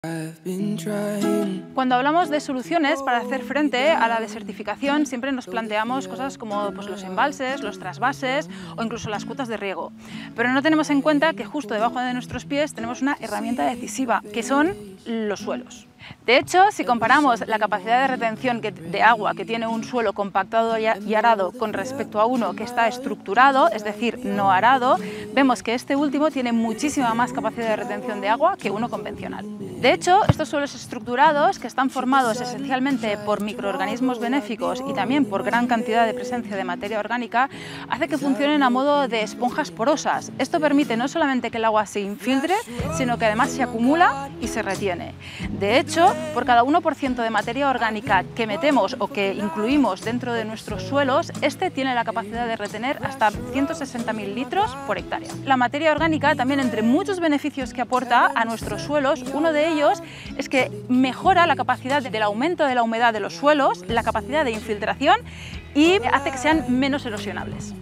Cuando hablamos de soluciones para hacer frente a la desertificación, siempre nos planteamos cosas como los embalses, los trasvases o incluso las cuotas de riego. Pero no tenemos en cuenta que justo debajo de nuestros pies tenemos una herramienta decisiva, que son los suelos. De hecho, si comparamos la capacidad de retención de agua que tiene un suelo compactado y arado con respecto a uno que está estructurado, es decir, no arado, vemos que este último tiene muchísima más capacidad de retención de agua que uno convencional. De hecho, estos suelos estructurados, que están formados esencialmente por microorganismos benéficos y también por gran cantidad de presencia de materia orgánica, hace que funcionen a modo de esponjas porosas. Esto permite no solamente que el agua se infiltre, sino que además se acumula y se retiene. De hecho, por cada 1% de materia orgánica que metemos o que incluimos dentro de nuestros suelos, este tiene la capacidad de retener hasta 160.000 litros por hectárea. La materia orgánica, también entre muchos beneficios que aporta a nuestros suelos, uno de ellos es que mejora la capacidad del aumento de la humedad de los suelos, la capacidad de infiltración y hace que sean menos erosionables.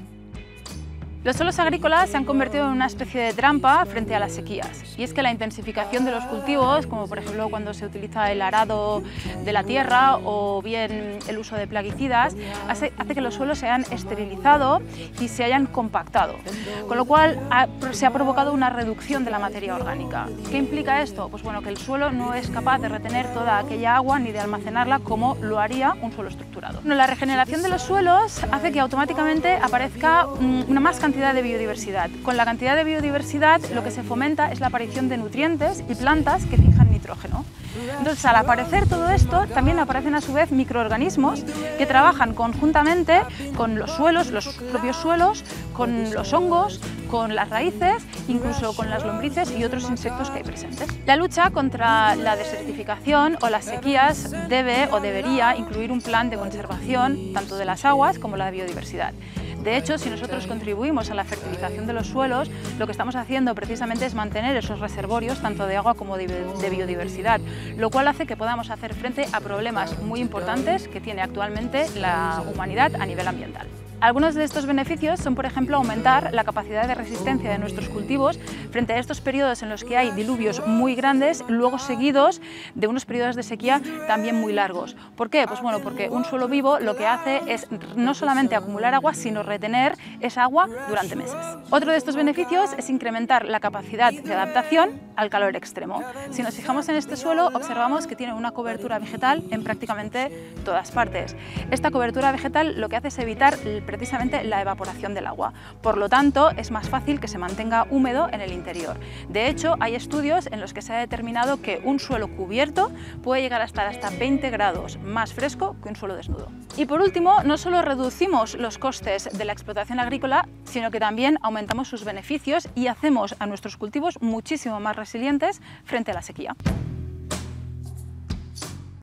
Los suelos agrícolas se han convertido en una especie de trampa frente a las sequías, y es que la intensificación de los cultivos, como por ejemplo cuando se utiliza el arado de la tierra o bien el uso de plaguicidas, hace que los suelos se hayan esterilizado y se hayan compactado, con lo cual se ha provocado una reducción de la materia orgánica. ¿Qué implica esto? Pues bueno, que el suelo no es capaz de retener toda aquella agua ni de almacenarla como lo haría un suelo estructurado. Bueno, la regeneración de los suelos hace que automáticamente aparezca una más cantidad de biodiversidad. Con la cantidad de biodiversidad lo que se fomenta es la aparición de nutrientes y plantas que fijan nitrógeno. Entonces, al aparecer todo esto, también aparecen a su vez microorganismos que trabajan conjuntamente con los suelos, los propios suelos, con los hongos, con las raíces, incluso con las lombrices y otros insectos que hay presentes. La lucha contra la desertificación o las sequías debe o debería incluir un plan de conservación tanto de las aguas como la biodiversidad. De hecho, si nosotros contribuimos a la fertilización de los suelos, lo que estamos haciendo precisamente es mantener esos reservorios tanto de agua como de biodiversidad, lo cual hace que podamos hacer frente a problemas muy importantes que tiene actualmente la humanidad a nivel ambiental. Algunos de estos beneficios son, por ejemplo, aumentar la capacidad de resistencia de nuestros cultivos frente a estos periodos en los que hay diluvios muy grandes, luego seguidos de unos periodos de sequía también muy largos. ¿Por qué? Pues bueno, porque un suelo vivo lo que hace es no solamente acumular agua, sino retener esa agua durante meses. Otro de estos beneficios es incrementar la capacidad de adaptación al calor extremo. Si nos fijamos en este suelo, observamos que tiene una cobertura vegetal en prácticamente todas partes. Esta cobertura vegetal lo que hace es evitar precisamente la evaporación del agua. Por lo tanto, es más fácil que se mantenga húmedo en el interior. De hecho, hay estudios en los que se ha determinado que un suelo cubierto puede llegar a estar hasta 20 grados más fresco que un suelo desnudo. Y por último, no solo reducimos los costes de la explotación agrícola, sino que también aumentamos sus beneficios y hacemos a nuestros cultivos muchísimo más resilientes frente a la sequía.